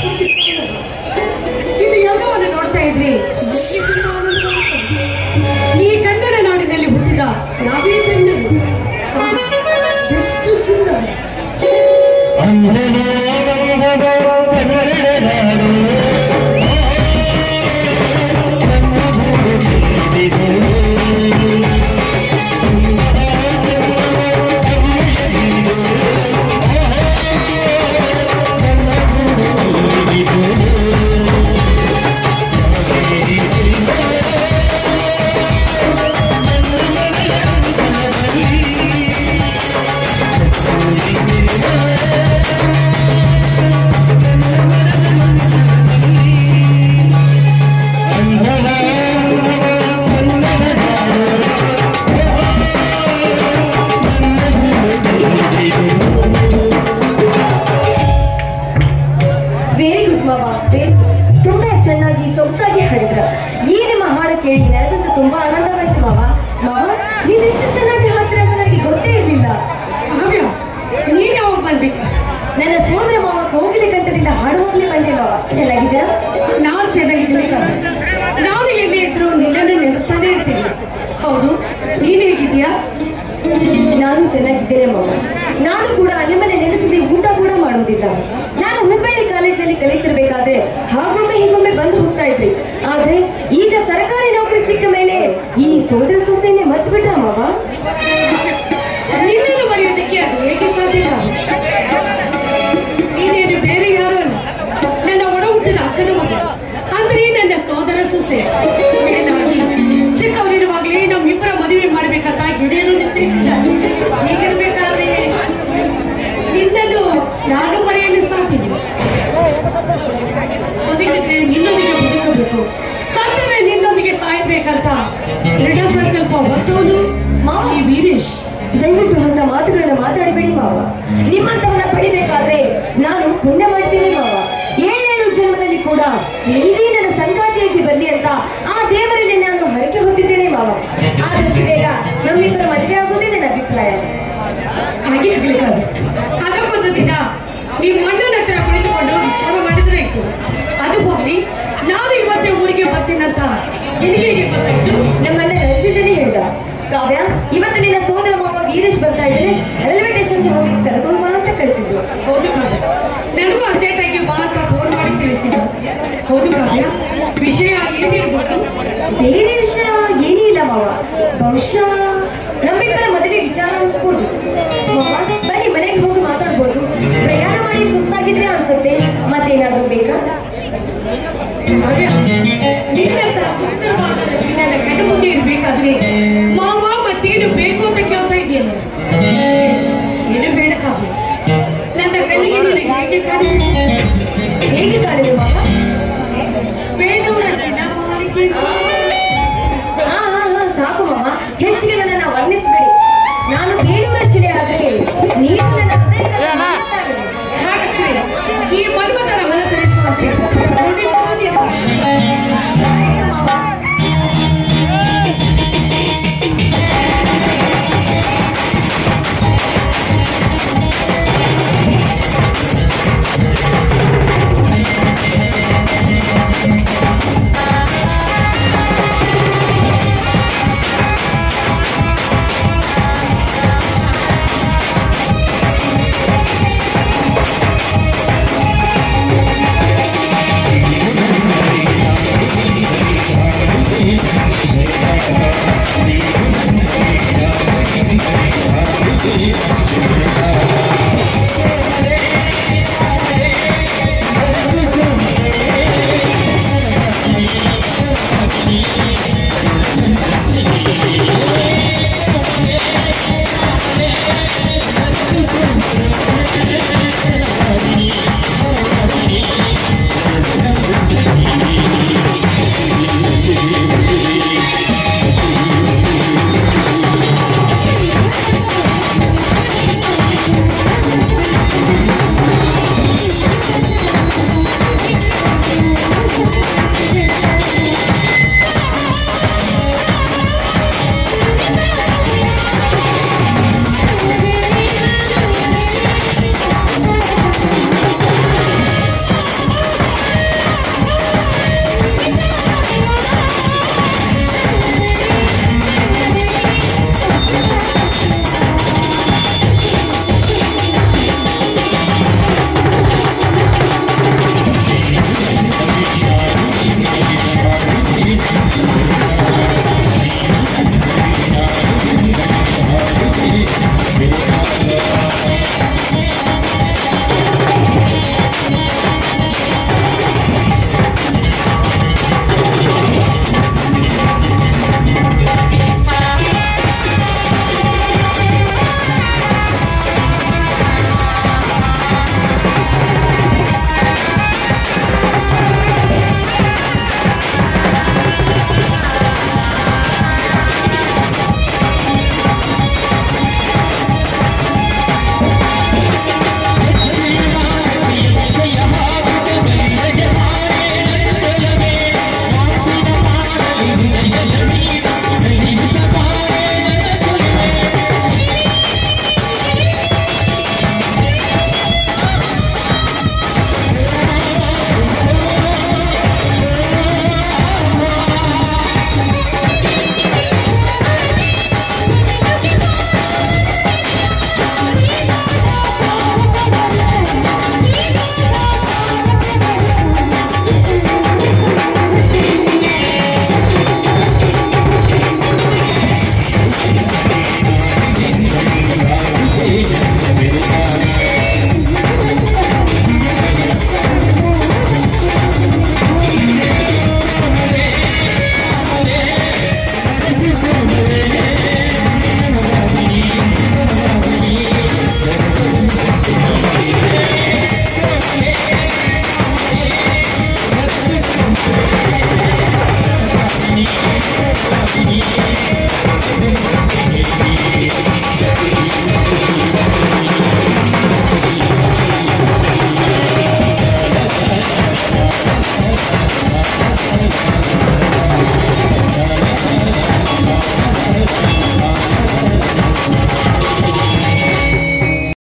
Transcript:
ಇದು ಎಲ್ಲವನ್ನು ನೋಡ್ತಾ ಇದ್ರಿ ಈ ಕನ್ನಡ ನಾಡಿನಲ್ಲಿ ಹುಟ್ಟಿದ ನಾವೇ ಧನ್ಯರು. ಎಷ್ಟು ಸುಂದರ ತುಂಬಾ ಚೆನ್ನಾಗಿ ಸೊಗಸಾಗಿ ಹಾಡಿದ್ರ. ಈ ನಿಮ್ಮ ಹಾಡು ಕೇಳಿ ನನಗಂತೂ ತುಂಬಾ ಆನಂದವಾಯ್ತು ಮಾವ. ಮಾವ ನೀವು ಎಷ್ಟು ಚೆನ್ನಾಗಿ ಹಾಡ್ತೀರ ಅಂತ ನನಗೆ ಗೊತ್ತೇ ಇರಲಿಲ್ಲ. ನೀನ್ ಯಾವಾಗ ಬಂದಿ? ನನ್ನ ಸೋದರ ಮಾವ ಕೋಗಿಲೆ ಕಂಠದಿಂದ ಹಾಡುವಾಗಲೇ ಬಂದೆ ಮಾವ. ಚೆನ್ನಾಗಿದ್ದೀರಾ? ನಾವು ಚೆನ್ನಾಗಿದ್ದೀನಿ. ನಾನು ಎಲ್ಲಿ ಇದ್ರು ನಿನ್ನನ್ನು ನೆನೆಸ್ತಾನೆ ಇರ್ತೀನಿ. ಹೌದು, ನೀನ್ ಹೇಗಿದ್ದೀಯಾ? ನಾನು ಚೆನ್ನಾಗಿದ್ದೇನೆ ಮಾವ. ನಾನು ಕೂಡ ನಿಮ್ಮನೆ ನೆನೆಸದೆ ಊಟ ಕೂಡ ಮಾಡುವುದಿಲ್ಲ. ನಾನು ಹುಬ್ಬಳ್ಳಿ ಕಾಲೇಜಿನಲ್ಲಿ ಕಲಿತಿರ್ಬೇಕಾದ್ರೆ ಹಾಗೊಮ್ಮೆ ಹೀಗೊಮ್ಮೆ ಬಂದು ಹೋಗ್ತಾ ಇದ್ರಿ. ಆದ್ರೆ ಈಗ ಸರ್ಕಾರಿ ನೌಕರಿ ಸಿಕ್ಕ ಮೇಲೆ ಈ ಸೋದರ ಸೊಸೆಯನ್ನೇ ಮರ್ತು ಬಿಟ್ರ ಮಾವ? ನಿನ್ನನ್ನು ಮರೆಯೋದಕ್ಕೆ ಅದು ಹೇಗೆ ಸಾಧ್ಯ? ನೀನೇನು ಬೇರೆ ಯಾರು ಅಲ್ಲ, ನನ್ನ ಒಡ ಹುಟ್ಟಿದ ಅಕ್ಕನ ಮಗ, ಅಂದ್ರೆ ನನ್ನ ಸೋದರ ಸೊಸೆ. ಮೇಲಾಗಿ ಚಿಕ್ಕವರಿರುವಾಗಲೇ ನಮ್ಮಿಬ್ಬರ ಮದುವೆ ಮಾಡ್ಬೇಕಂತ ಹಿರಿಯರು ನಿಶ್ಚಯಿಸಿದ್ದಾರೆ. ಹೀಗಿರ್ಬೇಕಾದ್ರೆ ನಿನ್ನನ್ನು ನಾನು ಮರೆಯಲು ಸಾಧ್ಯವಿಲ್ಲ. ಬದುಕಿದ್ರೆ ನಿನ್ನೊಂದಿಗೆ ಬದುಕಬೇಕು, ಸತ್ತರೆ ನಿನ್ನೊಂದಿಗೆ ಸಾಯಬೇಕಂತ ದೃಢ ಸಂಕಲ್ಪ ಹೊತ್ತವನು ಮಾವ ಈ ವೀರೇಶ್. ದಯವಿಟ್ಟು ಅಂತ ಮಾತುಗಳನ್ನ ಮಾತಾಡಬೇಡಿ ಮಾವ. ನಿಮ್ಮಂತವನ್ನ ಪಡಿಬೇಕಾದ್ರೆ ನಾನು ಪುಣ್ಯ ಮಾಡ್ತೀನಿ ಮಾವ. 7 ಜನ್ಮದಲ್ಲಿ ಕೂಡ ನೀವೇ ನನ್ನ ಸಂಗಾತಿಯಾಗಿ ಬರ್ಲಿ ಅಂತ ಆ ದೇವರಲ್ಲಿ ನಾನು ಹರಕೆ ಹೊತ್ತಿದ್ದೇನೆ ಮಾವ. ಆದಷ್ಟು ಬೇಗ ನಮ್ಮಿಬ್ಬರ ಮದುವೆ ಆಗೋದೇ ನನ್ನ ಅಭಿಪ್ರಾಯ. ಹಾಗೆ ಆಗ್ಲಿಕ್ಕಾದ್ರೆ ಅದಕ್ಕೊಂದು ದಿನ ನೀವು ಮಣ್ಣನ ಹತ್ರ ಕುಳಿತುಕೊಂಡು ವಿಚಾರ ಮಾಡಿದ್ರೆ ಆಯ್ತು. ಅದು ಹೋಗ್ಲಿ, ನಾನು ಇವತ್ತೇ ಊರಿಗೆ ಬರ್ತೀನಂತ ನಿನಗೆ ಗೊತ್ತಾಯ್ತು? ನಮ್ಮನ್ನ ರಂಜಿತನೇ ಹೇಳ್ದ. ಕಾವ್ಯ, ಇವತ್ತು ನಿನ್ನ ಸೋದರ ಮಾವ ವೀರೇಶ್ ಬರ್ತಾ ಇದ್ರೆ ರೈಲ್ವೆ ಸ್ಟೇಷನ್ಗೆ ಹೋಗಿ ಕರ್ಕೊಂಡು ಬಾ ಅಂತ ಕಳಿಸಿದ್ರು. ಹೌದು ಕಾವ್ಯ, ನನಗೂ ಅರ್ಜೆಂಟ್ ಆಗಿ ಬಾ ಅಂತ ಫೋನ್ ಮಾಡಿ ತಿಳಿಸಿದ್ರು. ಹೌದು ಕಾವ್ಯ, ವಿಷಯ ಏನಿರ್ಬೋದು? ಬೇರೆ ವಿಷಯ ಏನೂ ಇಲ್ಲ ಮಾವ. ಬಹುಶಃ ನಮ್ಮಿಬ್ಬರ ಮದುವೆ ವಿಚಾರ ಅನ್ಸ್ಬೋದು ಮಾವ. ಬನ್ನಿ ಮನೆಗೆ ಹೋಗಿ ಮಾತಾಡ್ಬೋದು. ಪ್ರಯಾಣ ಮಾಡಿ ಸುಸ್ತಾಗಿದ್ರೆ ಅನ್ಸುತ್ತೆ. ಮತ್ತೇನಾದ್ರೂ ಬೇಕಾ? ಕಾವ್ಯ, ನಿನ್ನಂತ ಸುಂದರವಾದ ನನ್ನ ಕಣ್ಣು ಮುಂದೆ ಇರ್ಬೇಕಾದ್ರೆ ಮಾವ ಮತ್ತೇನು ಬೇಕು ಅಂತ ಕೇಳ್ತಾ ಇದೆಯಲ್ಲ? ಏನು ಬೇಡ ಕಾವ್ಯ, ನನ್ನ ಕಣ್ಣಿಗೆ ನೀನು ಹೇಗೆ ಕಾಣಿಸ್ತೀಯ? ಹೇಗೆ ಕಾಣಿದೆ ಮಾವ? ಬೇಲೂರ ಸಿನಿಮಾಲಿಗೆ ಸಾಕು ಮಾವ, ಹೆಚ್ಚಿಗೆ ನನ್ನನ್ನು ವರ್ಣಿಸಬೇಡಿ. ನಾನು ಬೇಲೂರ ಶಿಲೆ ಆದ್ರೆ ನೀವು ನನ್ನ ಹಾಗಾದ್ರೆ ಈ ಮನ್ಮಥನ ಮನ ತರಿಸುವಂತೆ